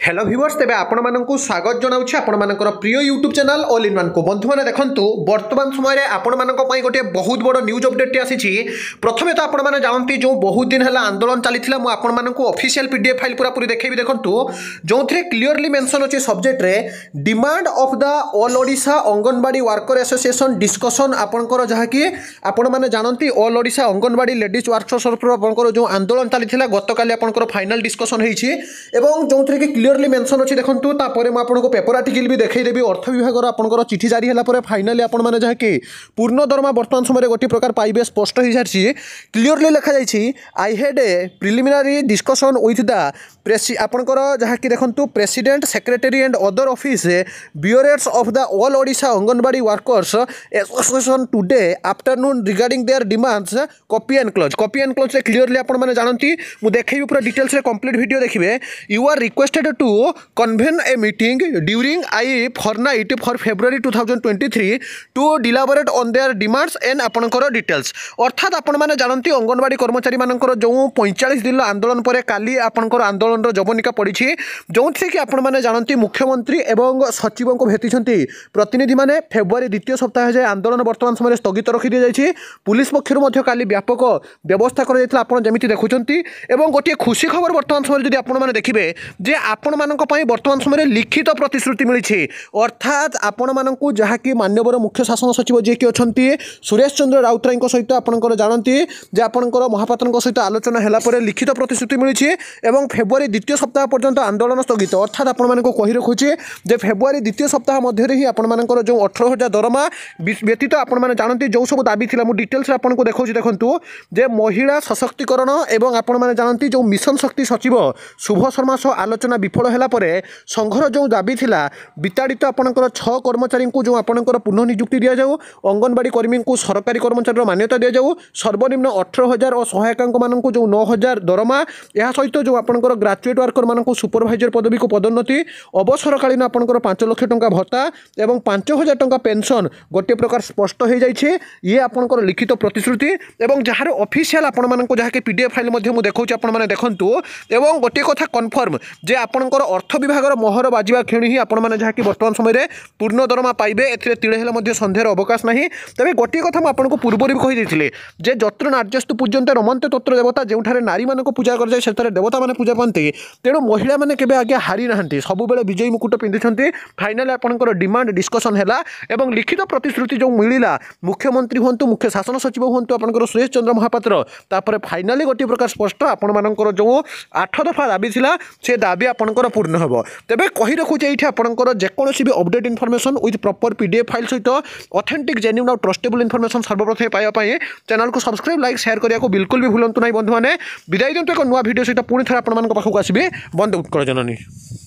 Hello viewers तेबे आपण मानकु स्वागत जनाउछि आपण मानकर प्रिय YouTube channel all in one को बंधु माने देखंतु वर्तमान समय रे आपण मानक पई गोटे बहुत बड़ न्यूज अपडेट आसीछि। प्रथमे तो आपण माने जानंती जो बहुत दिन हला आंदोलन चलीथिला मु आपण मानकु ऑफिशियल पीडीएफ फाइल पूरा पूरी देखैबी। देखंतु जोंथरे क्लियरली मेंशन अछि सब्जेक्ट रे demand of the all Odisha Anganwadi worker association discussion आपनकर जहा कि आपण माने जानंती all Odisha Anganwadi ladies workers आपनकर जो आंदोलन चलीथिला गतकाली आपनकर फाइनल डिस्कशन हेछि एवं जोंथरे कि क्लियरली मेंशन अछि। देखंतु तापरे म आपनको पेपर आर्टिकल भी देखै देबी। अर्थ विभाग रो आपनकर चिठी जारी हला परे फाइनली आपण माने जहा कि पूर्ण दरमा वर्तमान समय गोटी प्रकार पाइबे स्पष्ट हो जाछि। क्लियरली लिखा जाइछि I had a preliminary discussion with the आपनकर जहा कि देखंतु president secretary and other office bureaus of the all Odisha Anganwadi workers association today afternoon regarding their demands copy and close रे क्लियरली आपण माने जानंती मु देखैबी पूरा डिटेल्स रे कंप्लीट वीडियो देखिबे। You are requested to convene a meeting during I fortnight for February 2023 to deliberate on their demands and आपनकर डिटेल्स। अर्थात आपण माने जानंती अंगनवाड़ी कर्मचारी मानकर जो 45 दिन आंदोलन पर काली आपनकर आंदोलन रो जवनिका पड़ी जोंथे कि आपण माने जानंती मुख्यमंत्री एवं सचिव को भेटिछंती प्रतिनिधि माने फेब्रुआरी द्वितीय सप्ताह जाय आंदोलन वर्तमान समय स्थगित रखि दिया जायछि। पुलिस पक्षर मध्य काली व्यापक व्यवस्था कर जायतिला आपण जेमिति देखुछंती एवं गोटे खुशी खबर वर्तमान समय जदि आपण माने देखिबे जे आपण मानक पई वर्तमान समय लिखित प्रतिश्रुति मिली। अर्थात आपण मानकु जहा कि माननीय मुख्य शासन सचिव जे कि अछंती सुरेश चंद्र राउतराय सहित आपनकर जानंती जे आपनकर महापात्र सहित आलोचना हला परे लिखित प्रतिश्रुति मिली एवं फेब्रुआरी द्वितीय सप्ताह पर्यंत आंदोलन स्थगित। अर्थात आपण मानकु कहि रखुछि जे फेब्रुआरी द्वितीय सप्ताह मध्य रे ही आपण मानकर जो 18,000 दरमा व्यतीत आपण माने जानंती जो सब दाबी थिला मु डिटेल्स रे आपनको देखौछि। देखंतु जे महिला सशक्तिकरण एवं आपण माने जानंती जो मिशन शक्ति सचिव शुभ शर्मा सह आलोचना विफल हला परे संघर जो दाबी थिला विताड़ित आपनकर 6 कर्मचारी को जो आपनकर पुनः नियुक्ति दिया जाऊ, अंगनवाड़ी कर्मी को सरकारी कर्मचारी मान्यता दिया जाऊ, सर्वनिम्न 18,000 और सहायक मानक जो 9,000 दरमा या सहित जो आपनकर ग्रेजुएट वर्कर मानक सुपरवाइजर पदवी को पदोन्नति अवसरकालीन आपनकर 5 लाख टंका भत्ता एवं 5,000 टंका पेंशन गोटे प्रकार स्पष्ट हो जाइए। ये आपनकर लिखित प्रतिश्रुति एवं जार ऑफिशियल आपण मानक जहा कि पीडीएफ फाइल मध्य मु देखौछि आपण माने देखंतु एवं गोटे कथा कन्फर्म जे आपनकर अर्थ विभाग मोहर बाजिबा क्षणी ही आपण माने जहा कि वर्तमान समय रे पूर्ण दरमा पाइबे एथिरे तिळे हेले मध्ये संध्यार अवकाश नाही। तबे गोटे कथा म आपनको पूर्व रि कहि देथिले जे जत्र नार्यस्तु पूज्यन्त रमन्ते तत्र देवता जेउठारे नारी मानको पूजा कर जाय सेतरे देवता माने पूजा पांते तेणु महिला माने केबे आगे हारी नाहंती सब बेले विजयी मुकुट पिंधिछंती। फाइनल आपनकर डिमांड डिस्कशन हैला एवं लिखित प्रतिश्रुति जो मिलिला मुख्यमंत्री हुंतु मुख्य शासन सचिव हुंतु आपनकर सुरेश चंद्र महापात्र तापर फाइनली गोटे प्रकार स्पष्ट आपण मानकर जो 8 दफा दाबी थिला से दाबी आपनकर पूर्ण हबो। तेबे कहि रखुचे एठी आपनकर जेकोसी भी update information with proper PDF file सहित ऑथेंटिक जेन्युइन और ट्रस्टेबल इनफॉरमेशन सर्वप्रथम पाइबा पई चैनल को सब्सक्राइब लाइक शेयर करिया को बिल्कुल भी भूलंतु नाही। बंधु माने विदाई दियंतु एक नुवा वीडियो सहित पुणी थरा आपण मानक पाखु आसीबे। बंद उत्कल जननी।